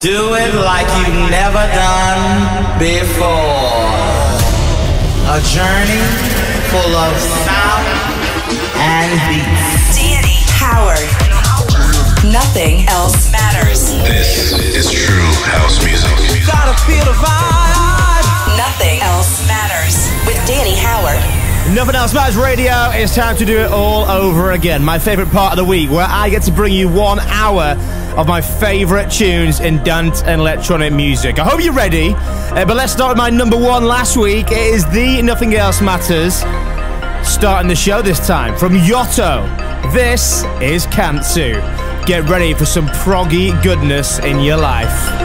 Do it like you've never done before. A journey full of sound and beats. Danny Howard. Nothing else matters. This is true house music. Gotta feel the vibe. Nothing else matters with Danny Howard. Nothing Else Matters Radio. It's time to do it all over again. My favourite part of the week, where I get to bring you 1 hour of my favourite tunes in dance and electronic music. I hope you're ready. But let's start with my number one last week. It is the Nothing Else Matters. Starting the show this time from Yotto. This is Kantsu. Get ready for some proggy goodness in your life.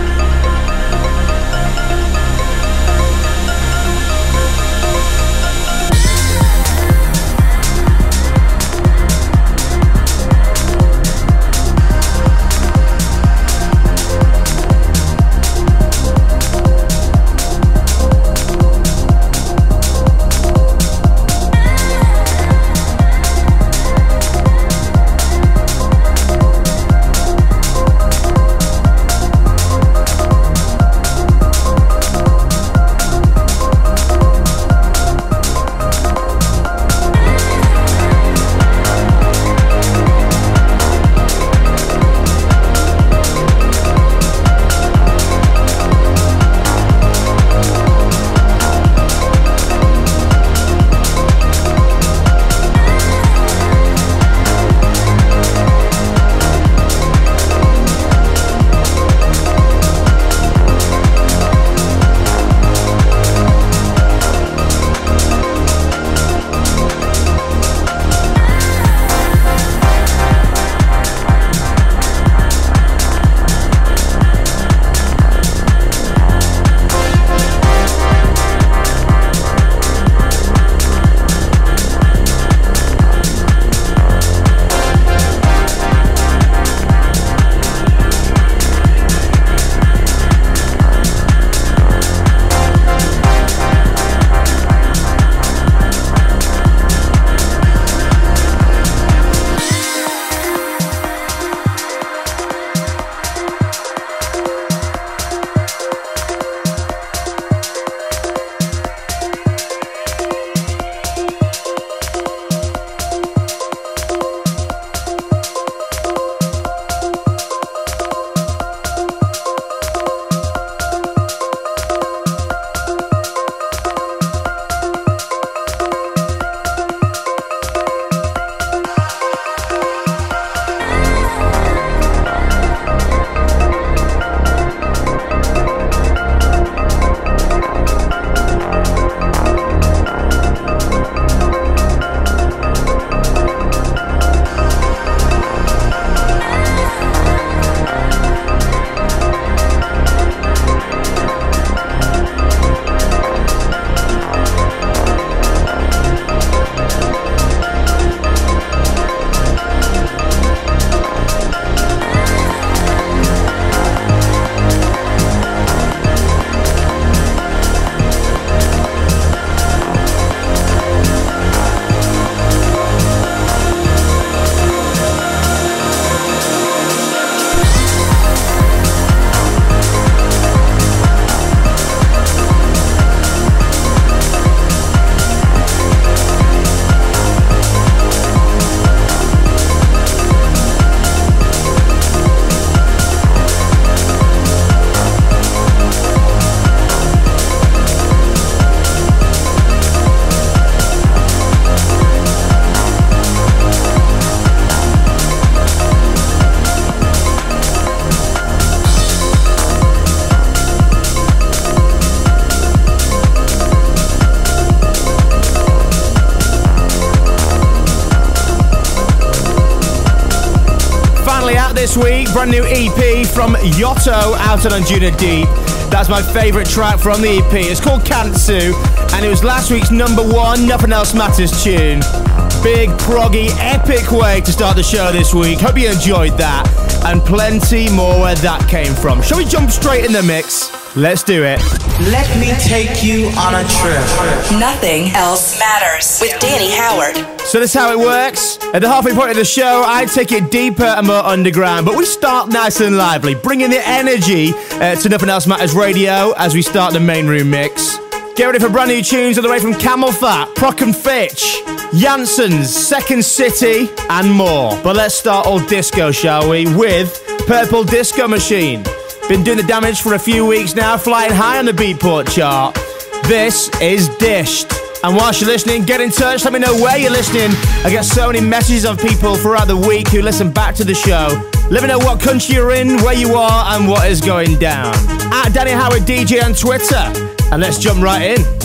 This week, brand new EP from Yotto out on Anjuna Deep. That's my favourite track from the EP. It's called Kantsu, and it was last week's number one Nothing Else Matters tune. Big, proggy, epic way to start the show this week. Hope you enjoyed that. and plenty more where that came from. Shall we jump straight in the mix? Let's do it. Let me take you on a trip. Nothing else matters with Danny Howard. So this is how it works. At the halfway point of the show, I take it deeper and more underground, but we start nice and lively, bringing the energy to Nothing Else Matters Radio as we start the main room mix. Get ready for brand new tunes all the way from Camel Fat, Proc and Fitch, Janssen's, Second City, and more. But let's start all disco, shall we, with Purple Disco Machine. Been doing the damage for a few weeks now, flying high on the Beatport chart. This is Dished. And whilst you're listening, get in touch, let me know where you're listening. I get so many messages of people throughout the week who listen back to the show. Let me know what country you're in, where you are, and what is going down. At Danny Howard DJ on Twitter. And let's jump right in.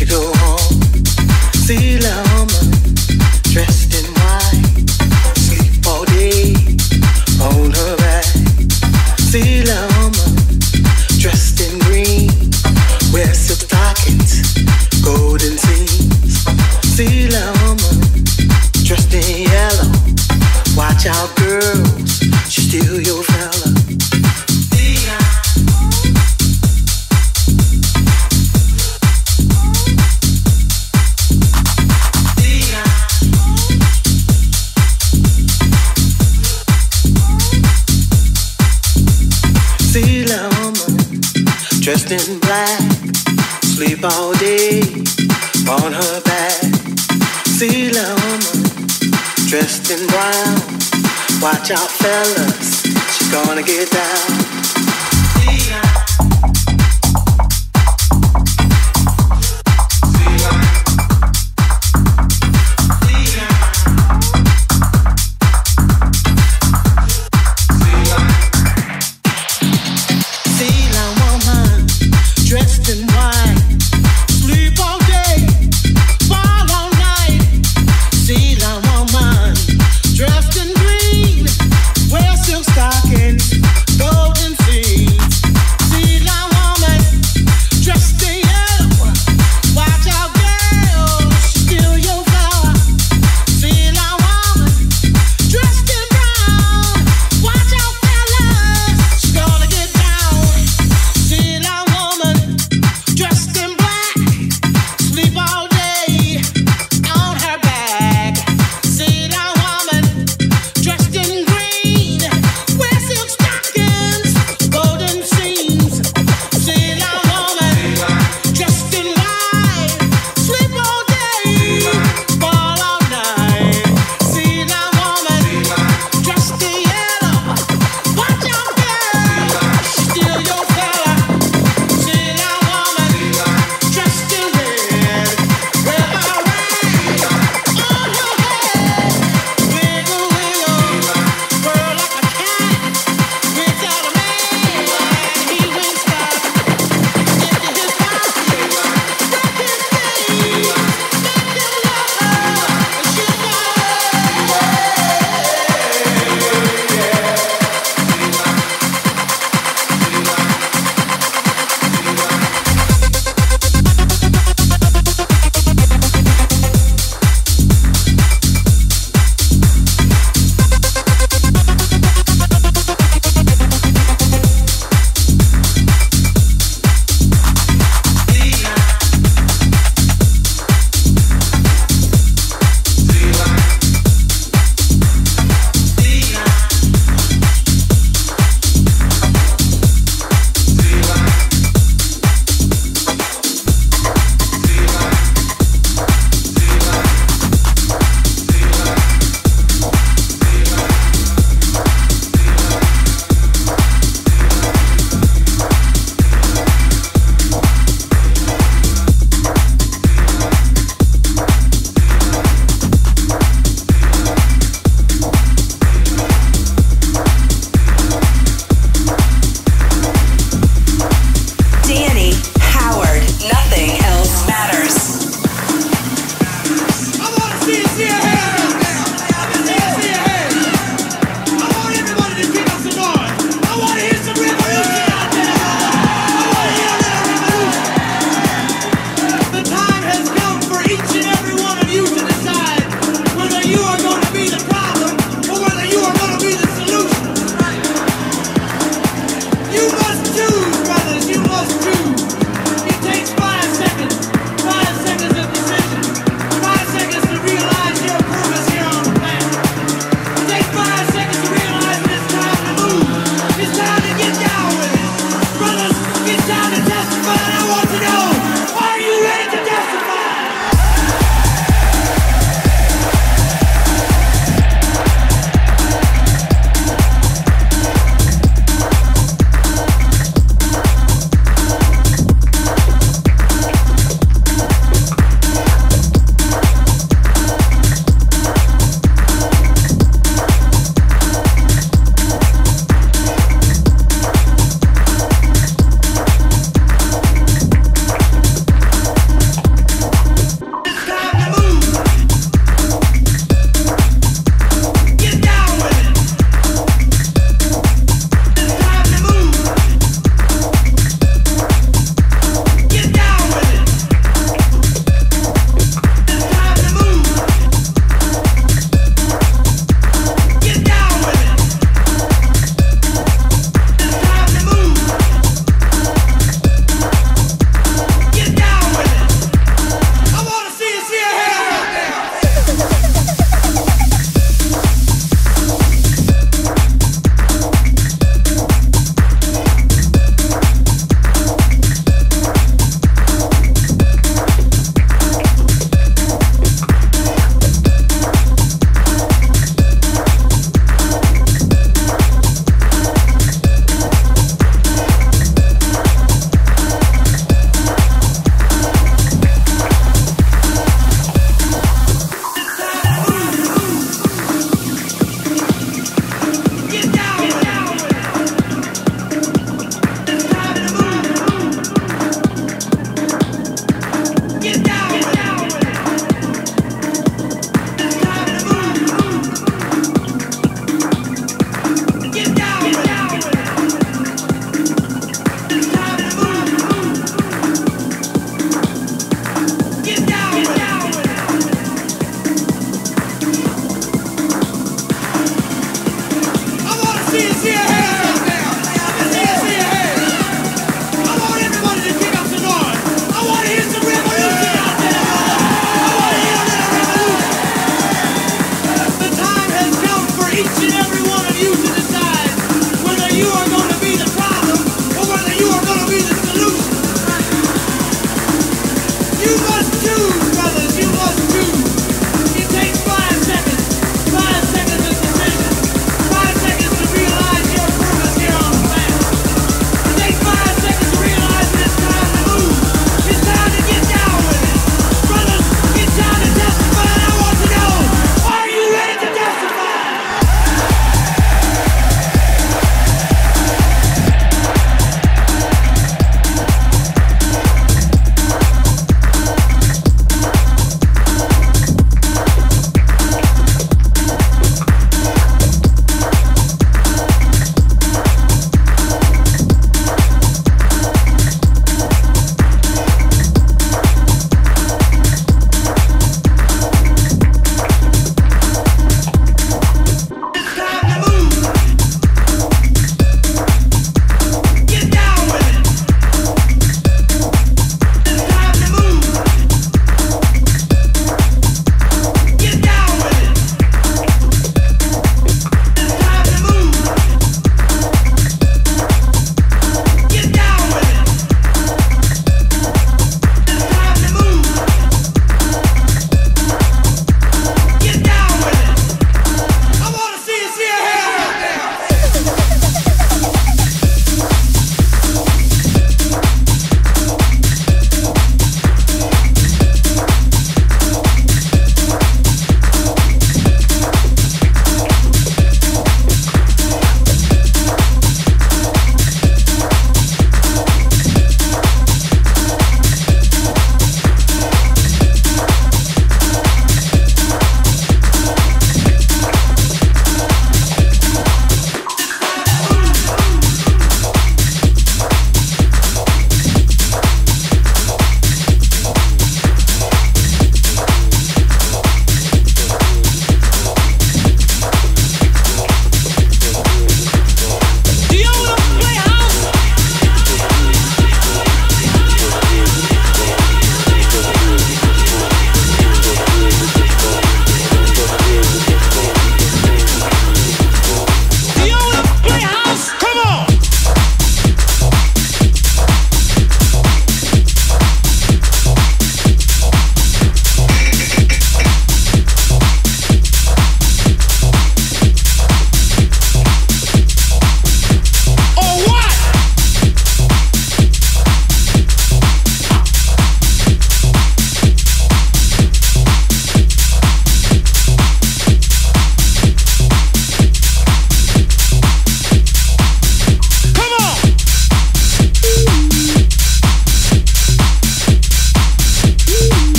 she go home. See la woman dressed in white, sleep all day on her back. See la woman dressed in green, wear silk stockings, golden seams. See la woman dressed in yellow, watch out girls, she steal your fella. See la woman dressed in black, sleep all day on her back. See la woman dressed in brown, watch out fellas, she's gonna get down. Dressed in green, wear silk stockings, golden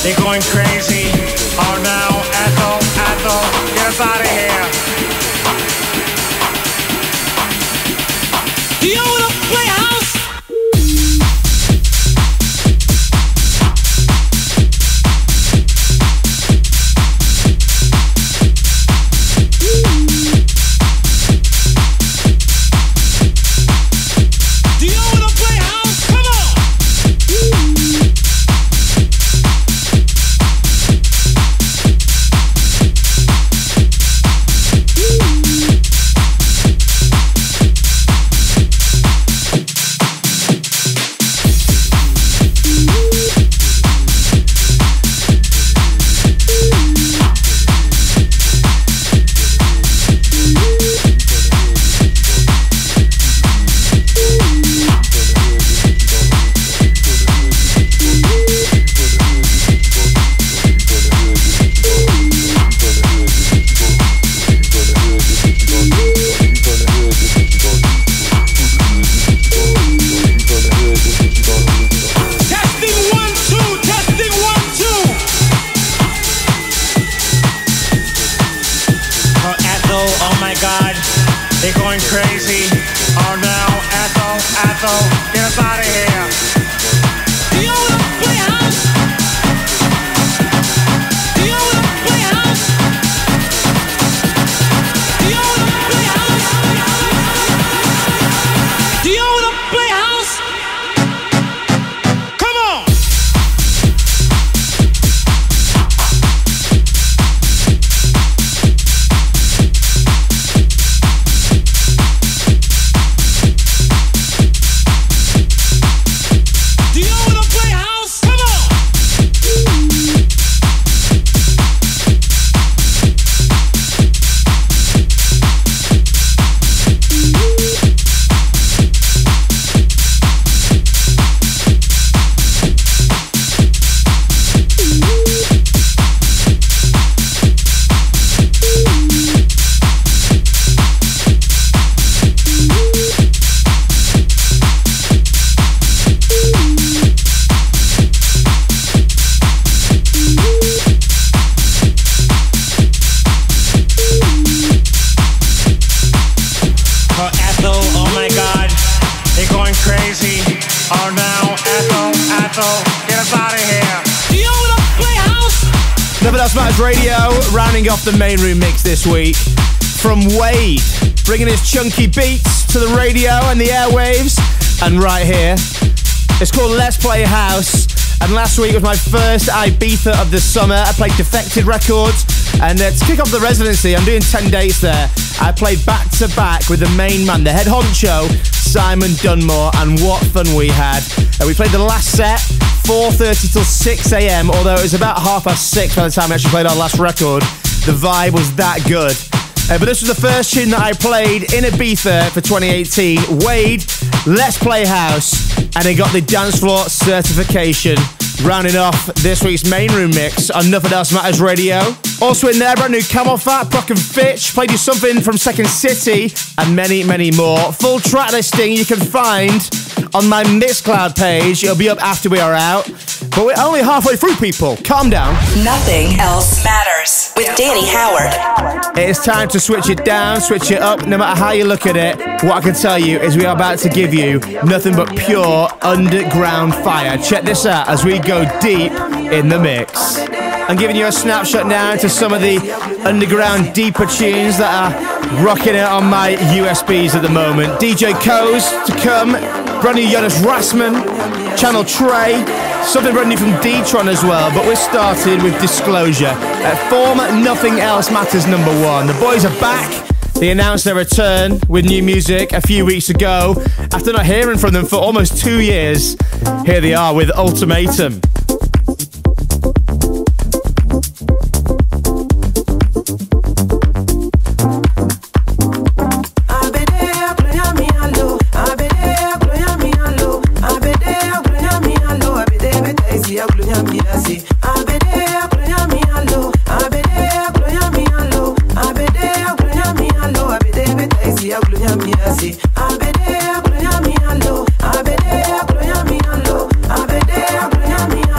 They're going crazy. Oh no, Ethel, get us out of here. Do you wanna play house? Rounding off the main room mix this week from Wade, bringing his chunky beats to the radio and the airwaves. And right here, it's called Let's Play House. And last week was my first Ibiza of the summer. I played Defected Records, and to kick off the residency, I'm doing 10 dates there. I played back to back with the main man, the head honcho, Simon Dunmore, and what fun we had. We played the last set 4:30 till 6 a.m, although it was about 6:30 by the time we actually played our last record. The vibe was that good. But this was the first tune that I played in Ibiza for 2018. Wade, Let's Play House, and it got the dance floor certification. Rounding off this week's main room mix on Nothing Else Matters Radio. Also in there, brand new Camel Fat, Proc and Fitch, played you something from Second City, and many, many more. Full track listing you can find on my Mixcloud page. It'll be up after we are out. But we're only halfway through, people. Calm down. Nothing Else Matters with Danny Howard. It's time to switch it down, switch it up. No matter how you look at it, what I can tell you is we are about to give you nothing but pure underground fire. Check this out as we go deep in the mix. I'm giving you a snapshot now into some of the underground deeper tunes that are rocking it on my USBs at the moment. DJ Coz to come, brand new Jonas Rasman, Channel Trey, something brand new from D-Tron as well. But we're started with Disclosure at former Nothing Else Matters #1. The boys are back. They announced their return with new music a few weeks ago. After not hearing from them for almost 2 years, here they are with Ultimatum. Abede,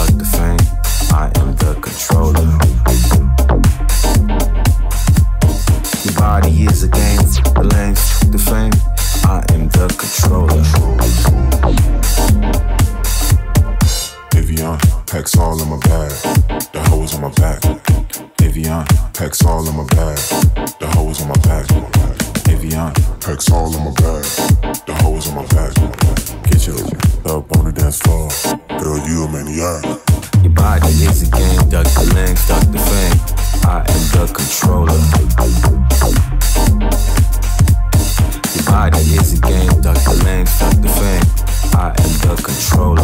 duck the fame. I am the controller. Your body is a game, the lanes, the fame. I am the controller. Evian, packs all in my bag, the hoes on my back. Evian, packs all in my bag, the hoes on my back. Evian, packs all in my bag, the hoes on my back. Get your up on the dance floor, girl, you a maniac. Your body is a game, duck the lanes, duck the fame. I am the controller. Your body is a game, duck the lanes, duck the fame. I am the controller.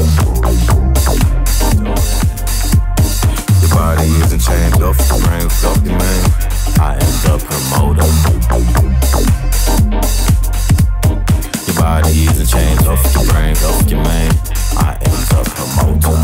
Your body isn't chained off the brain, fuck the man. I am the promoter. Your body isn't chained off the brain, off your man. I am the promoter.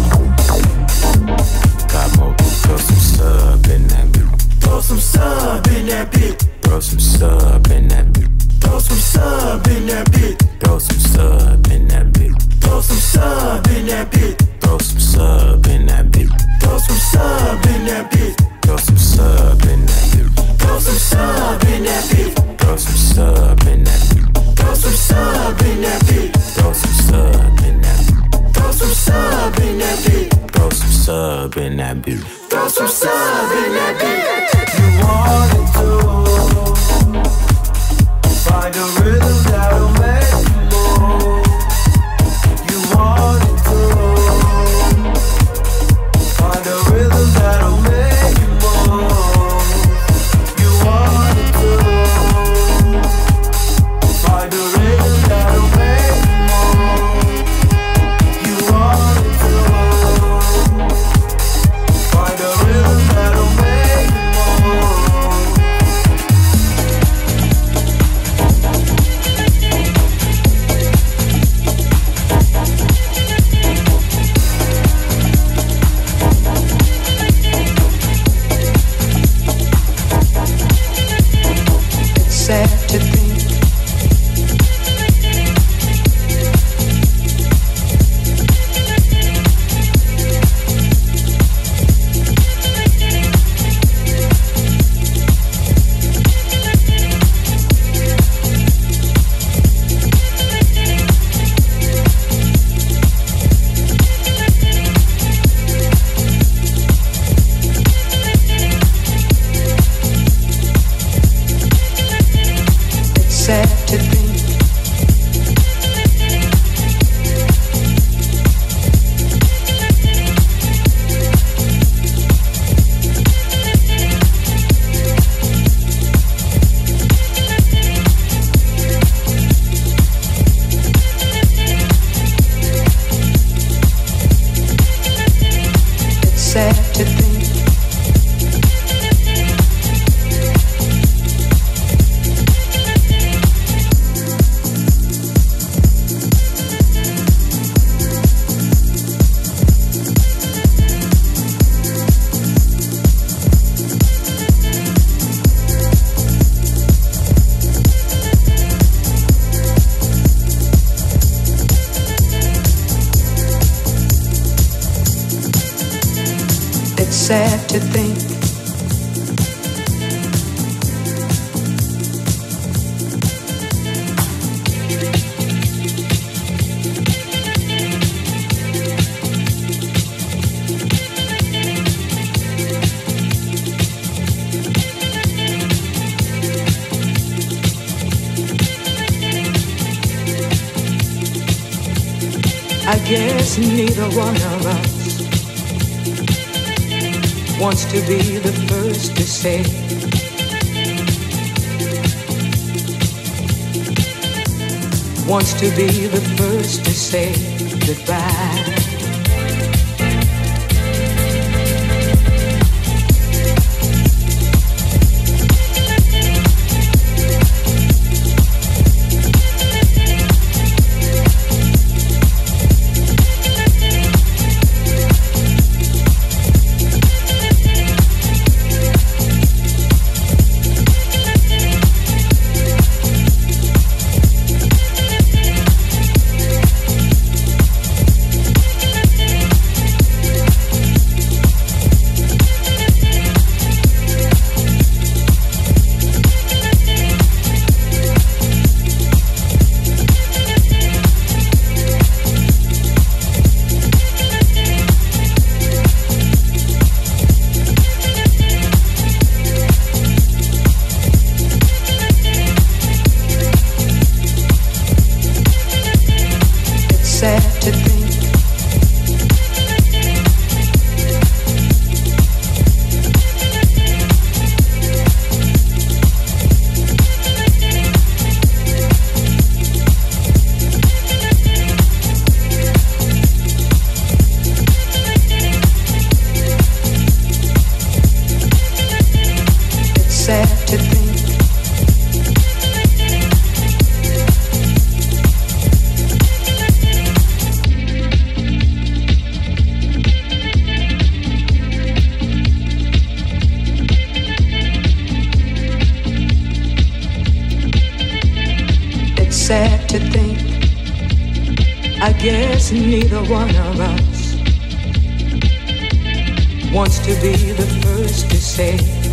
Got more, throw some sub in that beat. Throw some sub in that beat. Throw some sub in that beat. Throw some sub in that beat. Throw some sub in that beat. Throw some sub in that beat. Throw some sub in that beat. Throw some sub in that beat. Throw some sub in that beat. Throw some sub in that beat. Throw some sub in that beat. Throw some sub in that beat. Throw some sub in that beat. Throw some sub in that beat. Throw some sub in that beat. Throw some sub in that beat. You wanted to find a rhythm that'll make you move. You wanted to find a rhythm that'll make you move. You wanted to find a rhythm that'll make you move. You wanted to find a rhythm that'll make you move. Sad to think sad to think I guess neither one of us wants to be the first to say wants to be the first to say goodbye. sad to think sad to think I guess neither one of us wants to be the first to say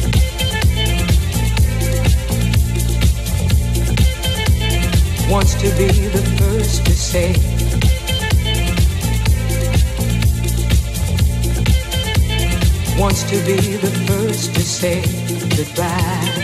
wants to be the first to say wants to be the first to say goodbye.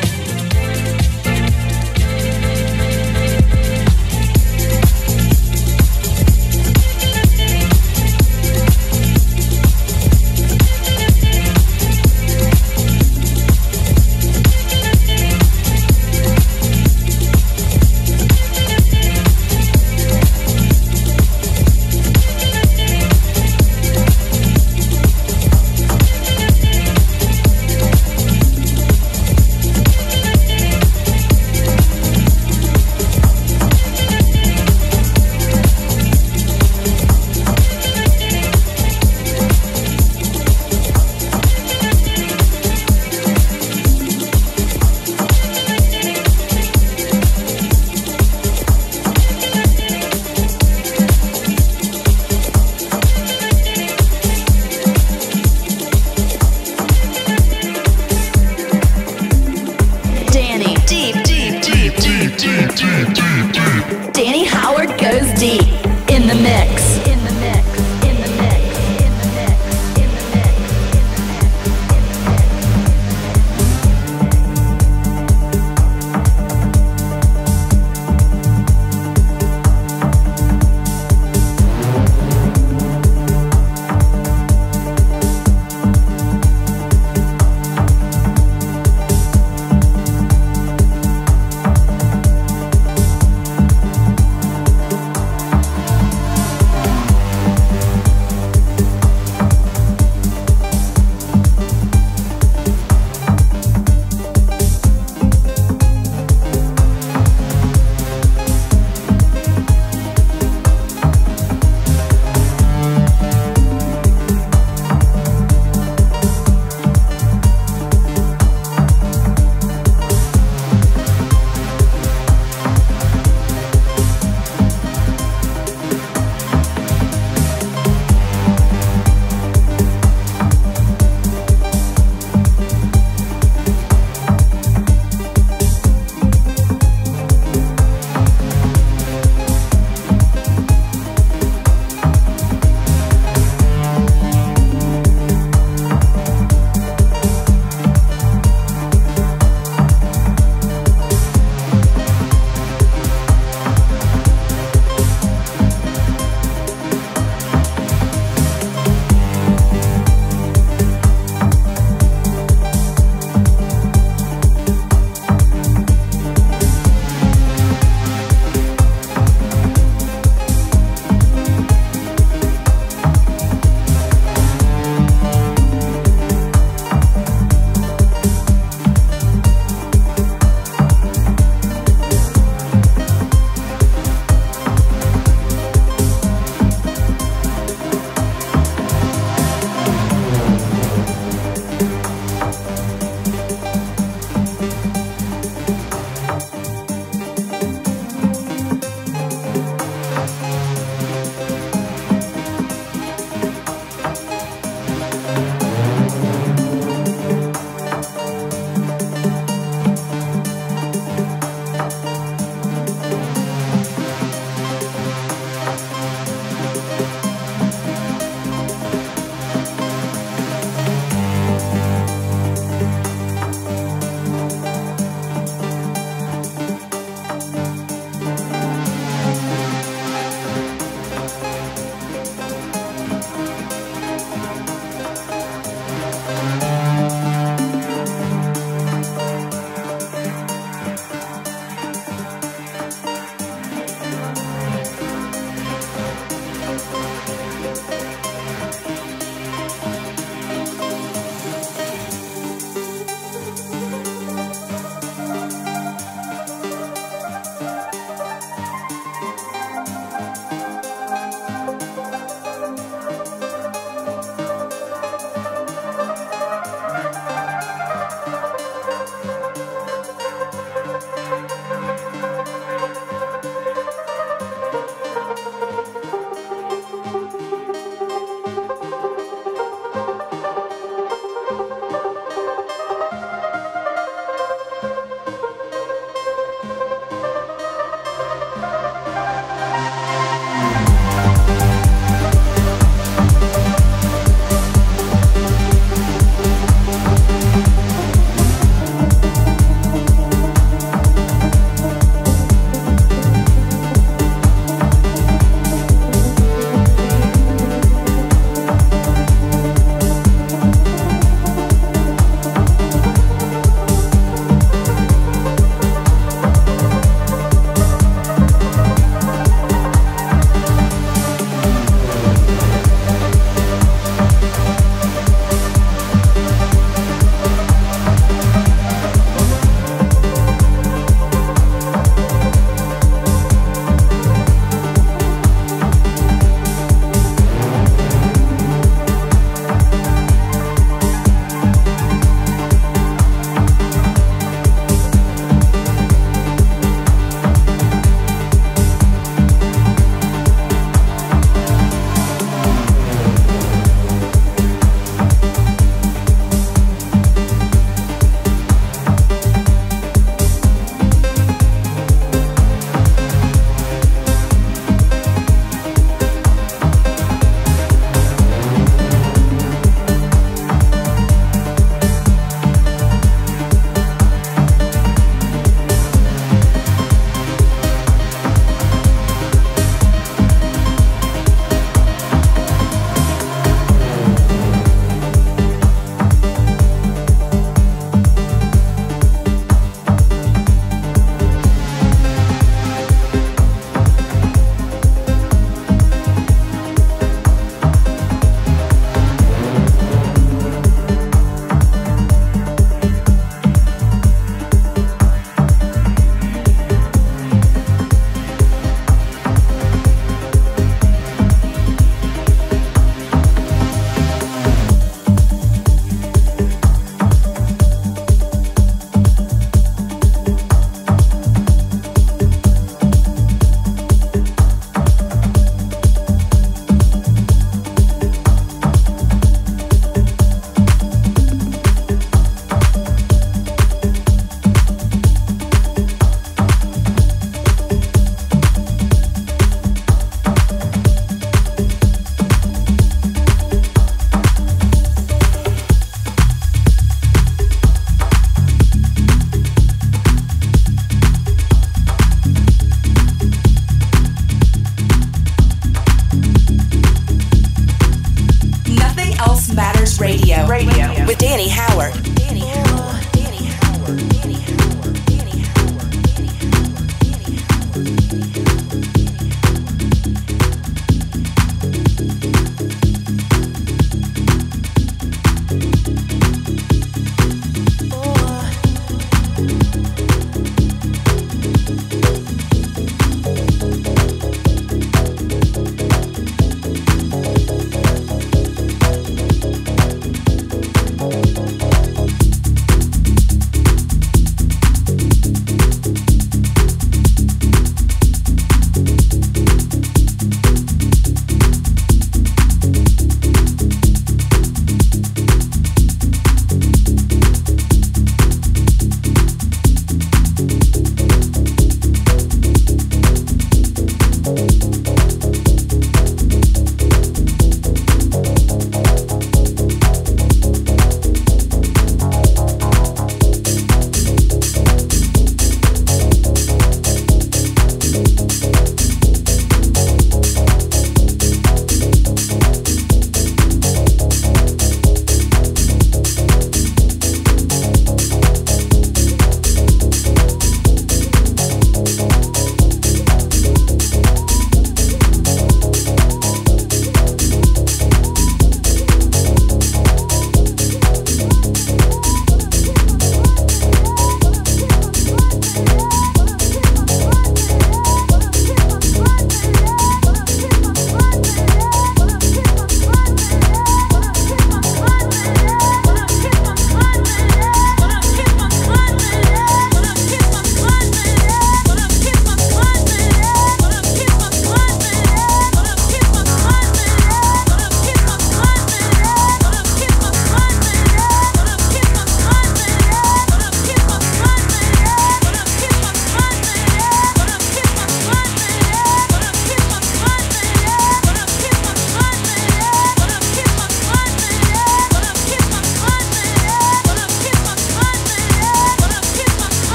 Matters Radio. With Danny Howard.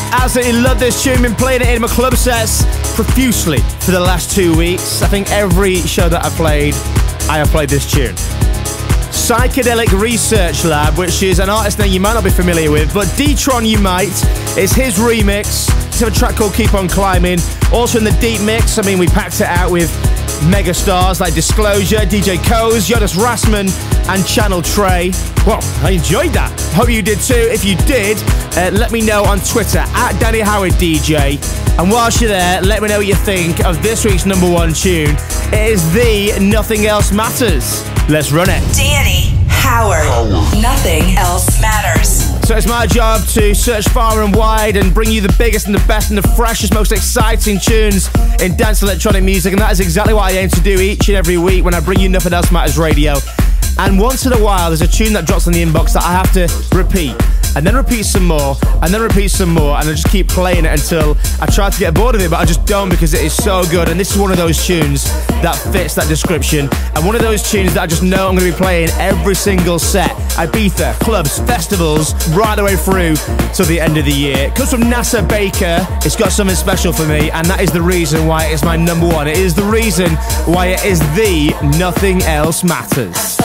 Absolutely love this tune. Been playing it in my club sets profusely for the last 2 weeks. I think every show that I have played this tune. Psychedelic Research Lab, which is an artist name you might not be familiar with, but D-Tron you might. It's his remix. It's a track called Keep On Climbing. Also in the deep mix, I mean, we packed it out with mega stars like Disclosure, DJ Koze, Jonas Rasman, and Channel Trey. Well, I enjoyed that. Hope you did too. If you did, let me know on Twitter at Danny Howard DJ. And whilst you're there, let me know what you think of this week's #1 tune. It is the Nothing Else Matters. Let's run it. Danny Howard. Nothing else matters. So it's my job to search far and wide and bring you the biggest and the best and the freshest, most exciting tunes in dance electronic music. And that is exactly what I aim to do each and every week when I bring you Nothing Else Matters Radio. And once in a while, there's a tune that drops in the inbox that I have to repeat. And then repeat some more, and then repeat some more, and I just keep playing it until I try to get bored of it, but I just don't because it is so good. And this is one of those tunes that fits that description, and one of those tunes that I just know I'm going to be playing every single set. Ibiza, clubs, festivals, right the way through till the end of the year. It comes from NASA Baker. It's got something special for me, and that is the reason why it is my #1. It is the reason why it is the Nothing Else Matters.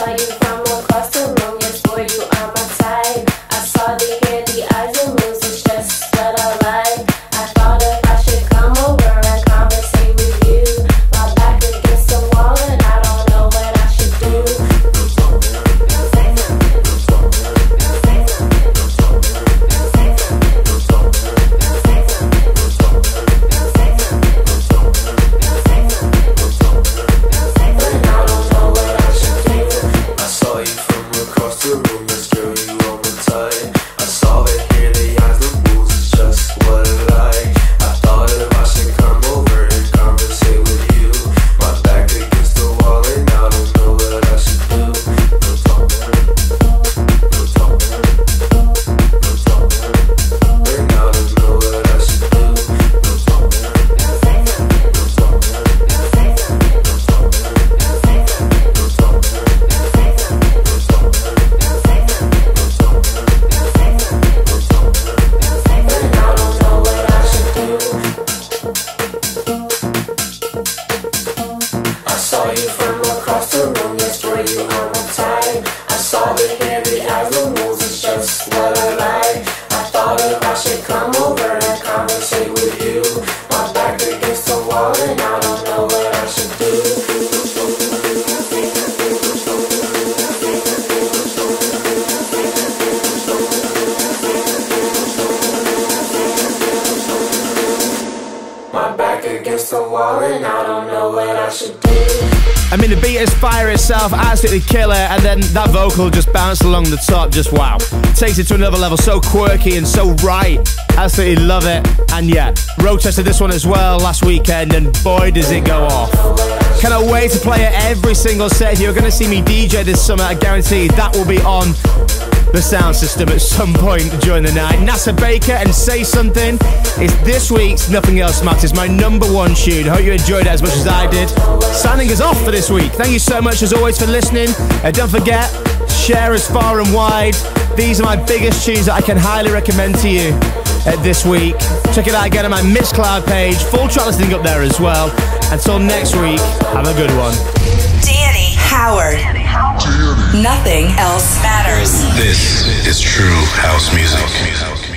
I mean, the beat is fire itself, absolutely killer, and then that vocal just bounced along the top, just wow. Takes it to another level, so quirky and so right. Absolutely love it. And yeah, road tested this one as well last weekend, and boy does it go off. Cannot wait to play it every single set. If you're going to see me DJ this summer, I guarantee that will be on the sound system at some point during the night. NASA Baker and Say Something is this week's Nothing Else Matters, my #1 tune. Hope you enjoyed it as much as I did. Signing us off for this week. Thank you so much as always for listening. Don't forget, share us far and wide. These are my biggest tunes that I can highly recommend to you this week. Check it out again on my Mixcloud page. Full track listing up there as well. Until next week, have a good one. Danny Howard. Nothing else matters. This is true house music.